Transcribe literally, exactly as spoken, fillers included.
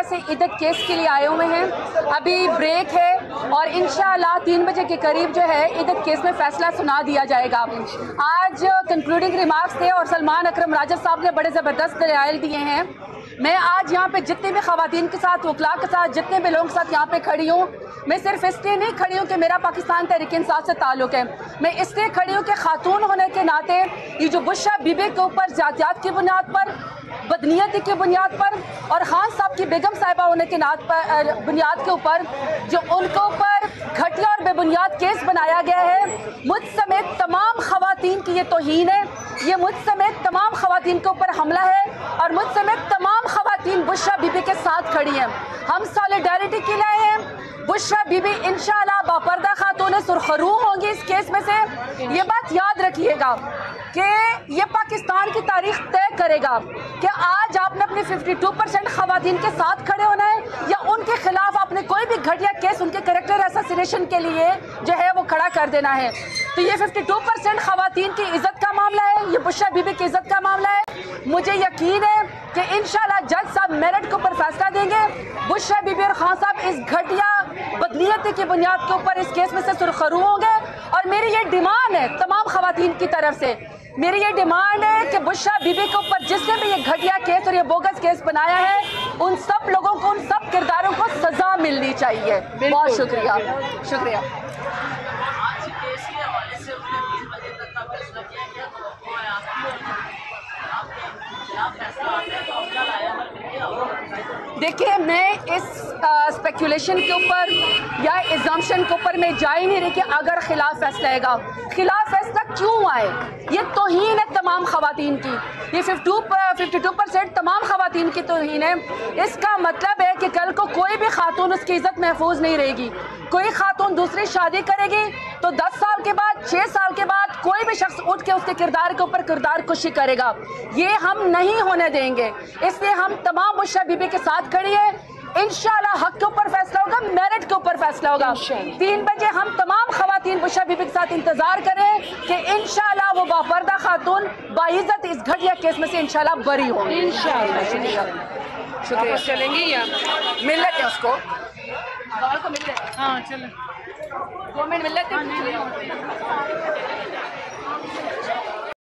से इदत केस के लिए आए हुए हैं। अभी ब्रेक है और इंशाअल्लाह तीन बजे के करीब जो है इदत केस में फैसला सुना दिया जाएगा। आज कंक्लूडिंग रिमार्क्स थे और सलमान अकरम राजा साहब ने बड़े ज़बरदस्त दलाइल दिए हैं। मैं आज यहाँ पे जितने भी ख़वातीन के साथ, वकला के साथ, जितने भी लोगों के साथ यहाँ पे खड़ी हूँ, मैं सिर्फ इसलिए नहीं खड़ी हूँ कि मेरा पाकिस्तान तहरीक इंसाफ से ताल्लुक़ है, मैं इसलिए खड़ी हूँ कि खातून होने के नाते ये जो बुशरा बीबी के ऊपर जातियात की बुनियाद पर, बदनीयती की बुनियाद पर और खान साहब की बेगम साहिबा होने के नात पर बुनियाद के ऊपर जो उनके ऊपर घटिया और बेबुनियाद केस बनाया गया है, मुझ समेत तमाम ख़वातीन की ये तौहीन है, ये मुझ समेत तमाम ख़वातीन के ऊपर हमला है और मुझ समेत तमाम ख़वातीन बुशरा बीबी के साथ खड़ी हैं। हम सॉलिडारिटी के लिए आए हैं। बुशरा बीबी इंशाअल्लाह बापर्दा खातून सुरखरू होंगी इस केस में से। ये बात याद रखिएगा कि ये पाकिस्तान की तारीख तय करेगा कि आज आपने अपने बावन परसेंट ख़वातीन के साथ खड़े होना है या उनके खिलाफ आपने कोई भी घटिया केस उनके कैरेक्टर असैसिनेशन के लिए जो है वो खड़ा कर देना है। तो ये बावन परसेंट ख़वातीन की इज़्ज़त का मामला है, ये बुशरा बीबी की इज़्ज़त का मामला है। मुझे यकीन है कि इंशाअल्लाह जज साहब मेरिट के ऊपर फैसला देंगे। बुशरा बीबी और खान साहब इस घटिया बदनीयती की बुनियाद के ऊपर इस केस में से सुरखरू होंगे और मेरी ये डिमांड है तमाम ख़वातीन की तरफ से, मेरी ये डिमांड है कि बुशरा बीबी के ऊपर जिसने भी ये घटिया केस और ये बोगस केस बनाया है, उन सब लोगों को, उन सब किरदारों को सजा मिलनी चाहिए। बहुत शुक्रिया शुक्रिया। देखिए, मैं इस स्पेकुलेशन के ऊपर या एग्जाम्पशन के ऊपर मैं जा ही नहीं रही कि अगर खिलाफ फैसला आएगा, खिलाफ फैसला क्यों आए, ये तौहीन है तमाम ख़वातीन की, ये बावन परसेंट तमाम ख़वातीन की तौहीन है। इसका मतलब है कि कल को कोई भी खातून उसकी इज़्ज़त महफूज नहीं रहेगी। कोई खातून दूसरी शादी करेगी तो दस साल के बाद, छः साल के बाद कोई भी शख्स उठ के उसके किरदार के ऊपर किरदार कुशी करेगा। ये हम नहीं होने देंगे, इसलिए हम तमाम बुशरा बीबी के साथ खड़ी है। इंशाअल्लाह हक के ऊपर फैसला होगा, मेरिट के ऊपर फैसला होगा। तीन बजे हम तमाम ख़वातीन बुशरा बीबी के साथ इंतजार करें कि इंशाअल्लाह वो बापर्दा खातून बाइज़्ज़त इस घटिया केस में से इंशाअल्लाह बरी होंगी। इंशाअल्लाह शुक्रिया। चलेंगे या मिल लेते हैं उसको, को मिल लेते हैं। हाँ चलो दो मिनट मिल लेते हैं।